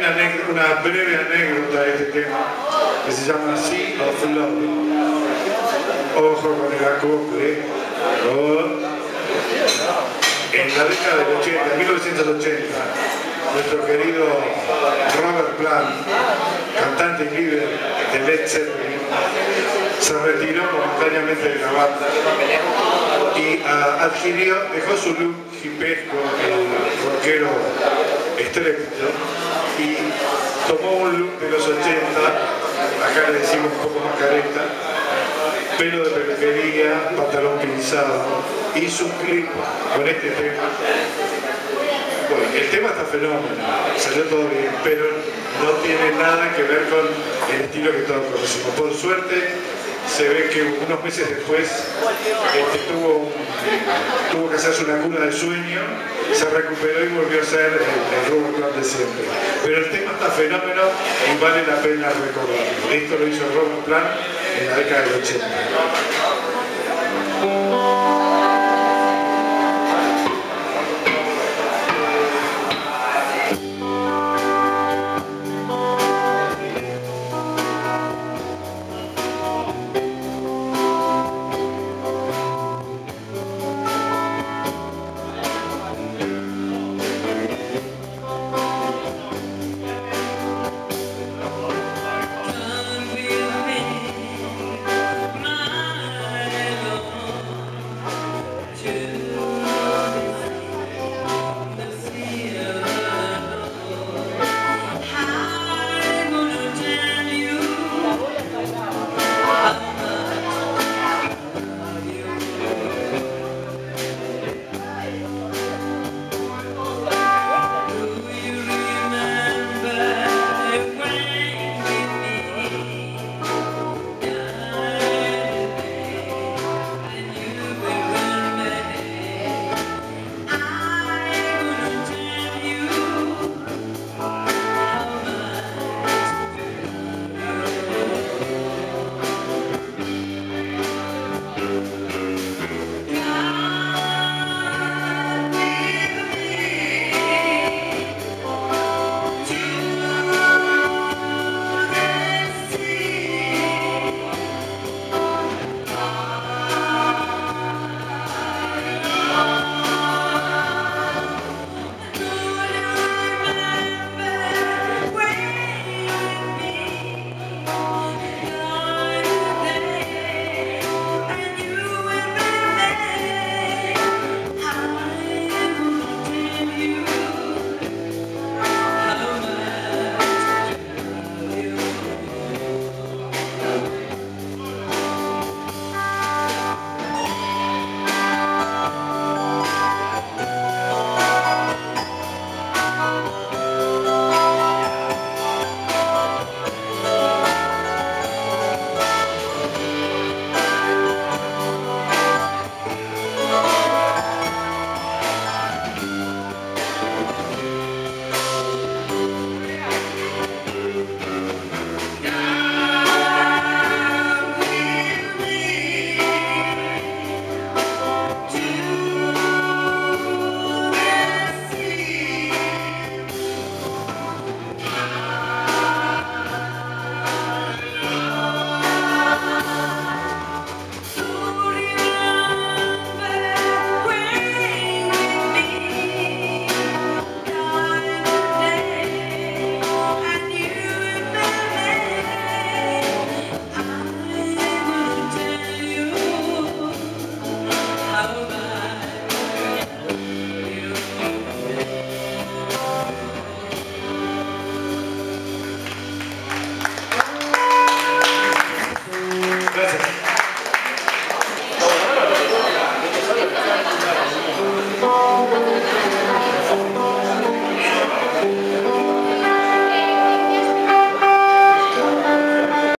una breve anécdota de este tema que se llama Sea of Love. Ojo con el acople. En la década del 80, 1980, nuestro querido Robert Plant, cantante y líder de Led Zeppelin, se retiró momentáneamente de la banda y dejó su look hipesco, el rockero estrépito, y tomó un look de los 80, acá le decimos un poco más careta, pelo de peluquería, pantalón pinzado, hizo un clip con este tema. Bueno, el tema está fenómeno, salió todo bien, pero no tiene nada que ver con el estilo que todos conocemos. Por suerte, se ve que unos meses después tuvo que hacerse una cura de sueño, se recuperó y volvió a ser el Robert Plant de siempre. Pero el tema está fenómeno y vale la pena recordarlo. Esto lo hizo Robert Plant en la década del 80.